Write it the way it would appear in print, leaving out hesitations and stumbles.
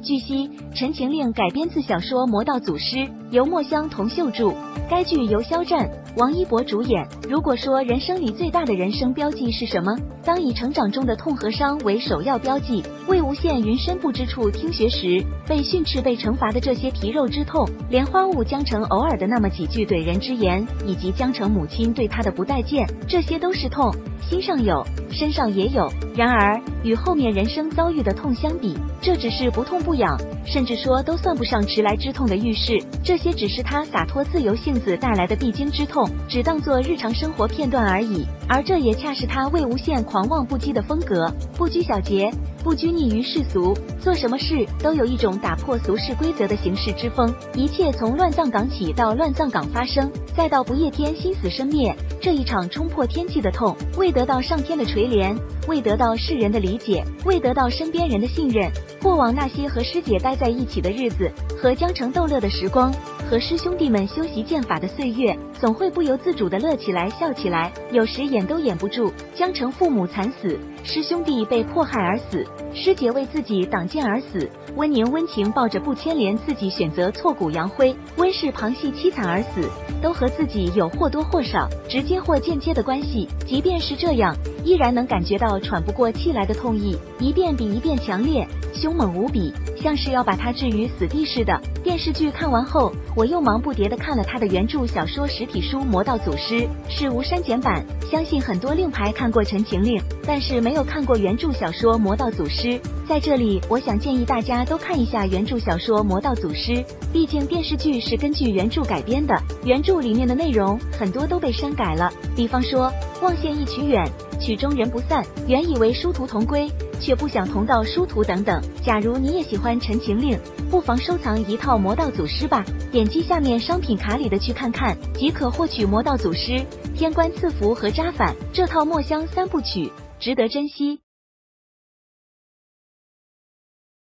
据悉，《陈情令》改编自小说《魔道祖师》，由墨香铜秀著。该剧由肖战、王一博主演。如果说人生里最大的人生标记是什么？当以成长中的痛和伤为首要标记，为无限云深不知处听学时，被训斥、被惩罚的这些皮肉之痛，莲花坞江城偶尔的那么几句怼人之言，以及江城母亲对他的不待见，这些都是痛，心上有，身上也有。然而，与后面人生遭遇的痛相比，这只是不痛不痒，甚至说都算不上迟来之痛的预示。这些只是他洒脱自由性子带来的必经之痛，只当作日常生活片段而已。而这也恰是他为无限狂妄不羁的风格，不拘小节，不拘泥于世俗，做什么事都有一种打破俗世规则的行事之风。一切从乱葬岗起到乱葬岗发生，再到不夜天心死生灭，这一场冲破天际的痛，未得到上天的垂怜，未得到世人的理解，未得到身边人的信任。过往那些和师姐待在一起的日子，和江城逗乐的时光，和师兄弟们修习剑法的岁月，总会不由自主地乐起来笑起来，有时演都演不住。江城父母惨死，师兄弟被迫害而死，师姐为自己挡剑而死，温宁温情抱着不牵连自己选择挫骨扬灰，温氏旁系凄惨而死，都和自己有或多或少直接或间接的关系。即便是这样，依然能感觉到喘不过气来的痛意，一遍比一遍强烈，凶猛无比，像是要把他置于死地似的。电视剧看完后，我又忙不迭地看了他的原著小说实体书《魔道祖师》，是无删减版。相信很多令牌看过《陈情令》，但是没有看过原著小说《魔道祖师》。在这里，我想建议大家都看一下原著小说《魔道祖师》，毕竟电视剧是根据原著改编的，原著里面的内容很多都被删改了。比方说，望线一曲远，曲终人不散，原以为殊途同归，却不想同到殊途等等。假如你也喜欢《陈情令》，不妨收藏一套《魔道祖师》吧，点击下面商品卡里的去看看，即可获取《魔道祖师》、天官赐福和扎反这套墨香三部曲，值得珍惜。